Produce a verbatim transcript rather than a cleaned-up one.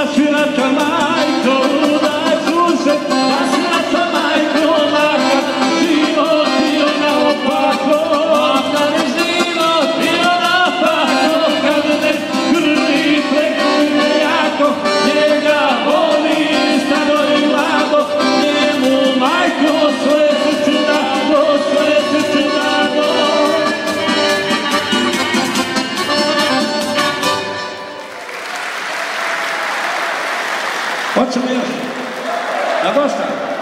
sirača majko, udaj sused, da sirača majko, makar život bio naopako, makar život bio naopako, kad ne krvi prekne jako, njega voli staro i mlado, njemu majko sve srce dano, sve srce dano. Hoćemo još? Da dosta?